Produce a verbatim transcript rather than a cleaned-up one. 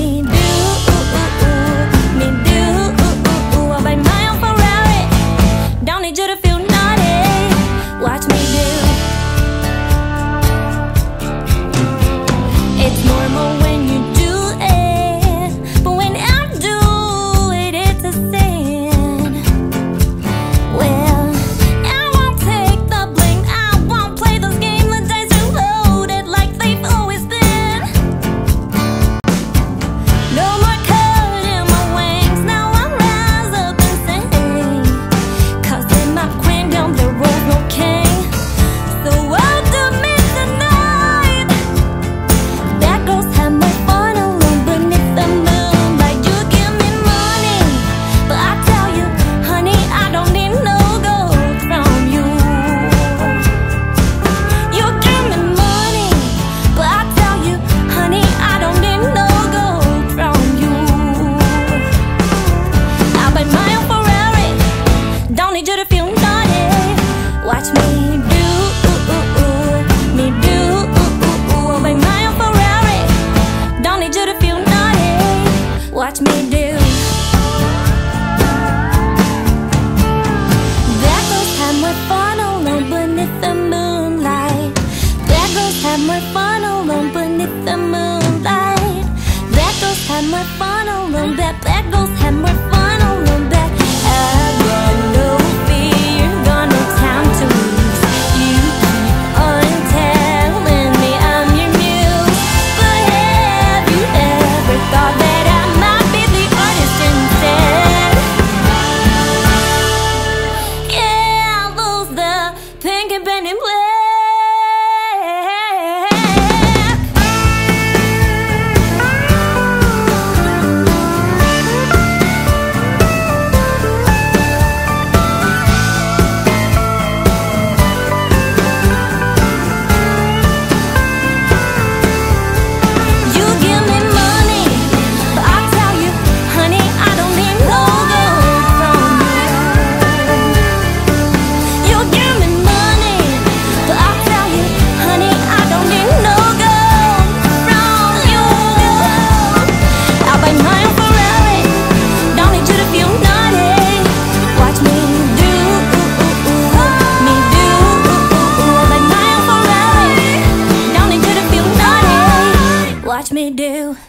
me do, me do. I'll buy my own Ferrari. Don't need you to feel naughty. Watch me do. It's normal when you do it, but when I do it, it's a sin. Well, I won't take the blame. I won't play those games. The dice are loaded like they've always been. No more cutting my wings. Now I rise up and sing. 'Cause in my queendom there was no king. So welcome me tonight. That goes have my fun alone beneath the moonlight. You give me money, but I tell you, honey, I don't need no gold from you. You give me money, but I tell you, honey, I don't need no gold from you. I'll buy my own Ferrari. Don't need you to feel naughty. Watch me do, me do. I'll buy my own Ferrari. Don't need you to feel naughty. Watch me do. That goes have more fun alone beneath the moonlight. That goes have more fun alone beneath the moonlight. That goes have more fun alone. That that goes have more fun alone. That I got no fear, got no time to lose. You keep on telling me I'm your muse, but have you ever thought that I might be the artist instead? Yeah, I'll lose the pink and penny black. You give me money, but I tell you, honey, I don't need no gold from you. You give me money, but I tell you, honey, I don't need no gold from you. I'll buy my own Ferrari. Don't need you to feel naughty. Watch me do, me do. I'll buy my own Ferrari. Don't need you to feel naughty. Watch me do.